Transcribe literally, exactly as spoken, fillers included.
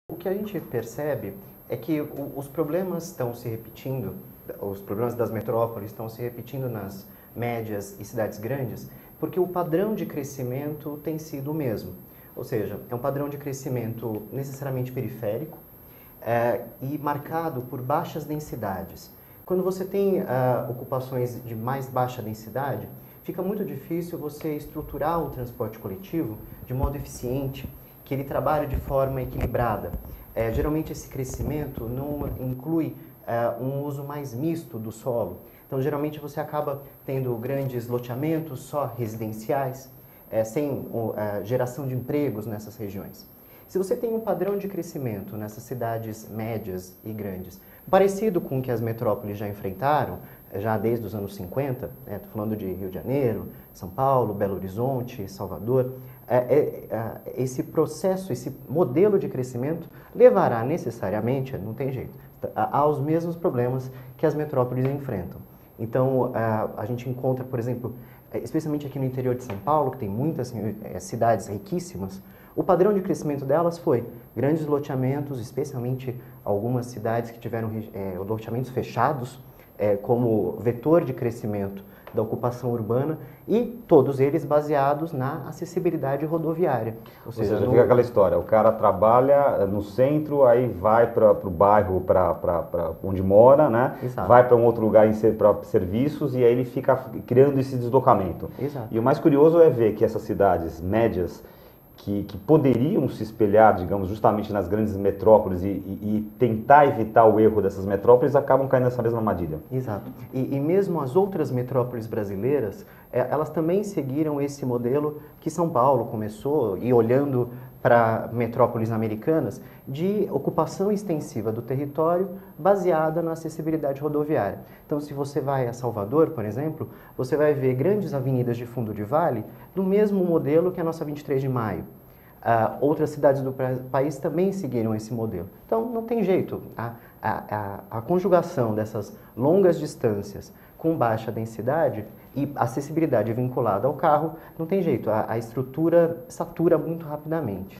O que a gente percebe é que o, os problemas estão se repetindo, os problemas das metrópoles estão se repetindo nas médias e cidades grandes, porque o padrão de crescimento tem sido o mesmo. Ou seja, é um padrão de crescimento necessariamente periférico é, e marcado por baixas densidades. Quando você tem ah, ocupações de mais baixa densidade, fica muito difícil você estruturar o transporte coletivo de modo eficiente, que ele trabalhe de forma equilibrada. É, geralmente esse crescimento não inclui é, um uso mais misto do solo. Então, geralmente você acaba tendo grandes loteamentos só residenciais, é, sem é, geração de empregos nessas regiões. Se você tem um padrão de crescimento nessas cidades médias e grandes, parecido com o que as metrópoles já enfrentaram, já desde os anos cinquenta, estou né, falando de Rio de Janeiro, São Paulo, Belo Horizonte, Salvador, é, é, é, esse processo, esse modelo de crescimento levará necessariamente, não tem jeito, aos mesmos problemas que as metrópoles enfrentam. Então, a, a gente encontra, por exemplo, especialmente aqui no interior de São Paulo, que tem muitas é, cidades riquíssimas, o padrão de crescimento delas foi grandes loteamentos, especialmente algumas cidades que tiveram é, loteamentos fechados, é, como vetor de crescimento da ocupação urbana, e todos eles baseados na acessibilidade rodoviária. Ou, Ou seja, no... fica aquela história, o cara trabalha no centro, aí vai para o bairro pra, pra, pra onde mora, né? Exato. Vai para um outro lugar para serviços, e aí ele fica criando esse deslocamento. Exato. E o mais curioso é ver que essas cidades médias, Que, que poderiam se espelhar, digamos, justamente nas grandes metrópoles e, e, e tentar evitar o erro dessas metrópoles, acabam caindo nessa mesma armadilha. Exato. E, e mesmo as outras metrópoles brasileiras, é, elas também seguiram esse modelo que São Paulo começou, e olhando para metrópoles americanas, de ocupação extensiva do território baseada na acessibilidade rodoviária. Então, se você vai a Salvador, por exemplo, você vai ver grandes avenidas de fundo de vale do mesmo modelo que a nossa vinte e três de maio. Uh, outras cidades do país também seguiram esse modelo. Então, não tem jeito. A, a, a, a conjugação dessas longas distâncias com baixa densidade e acessibilidade vinculada ao carro, não tem jeito. A, a estrutura satura muito rapidamente.